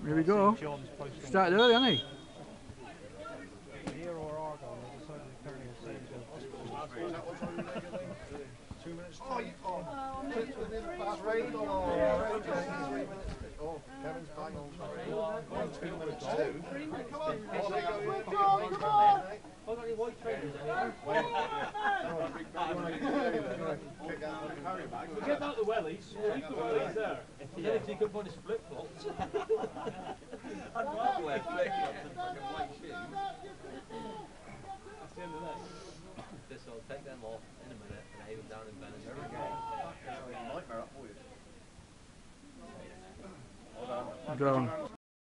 Here we go. Started early, hasn't he? Here or Argyle, I decided to carry a save. 2 minutes. Oh, you fast raid or okay. 3 minutes. Oh, Kevin's bang on. 2 minutes. Come on. I've got any white trainers anywhere. Forget about the wellies. Leave the wellies there. Then if you can put his flip flops. I'd rather wear flip flops than fucking white shoes. That's the end of that. This will take them off in a minute and aim them down in Venice. There we go. Nightmare up for you. Hold on. Go on.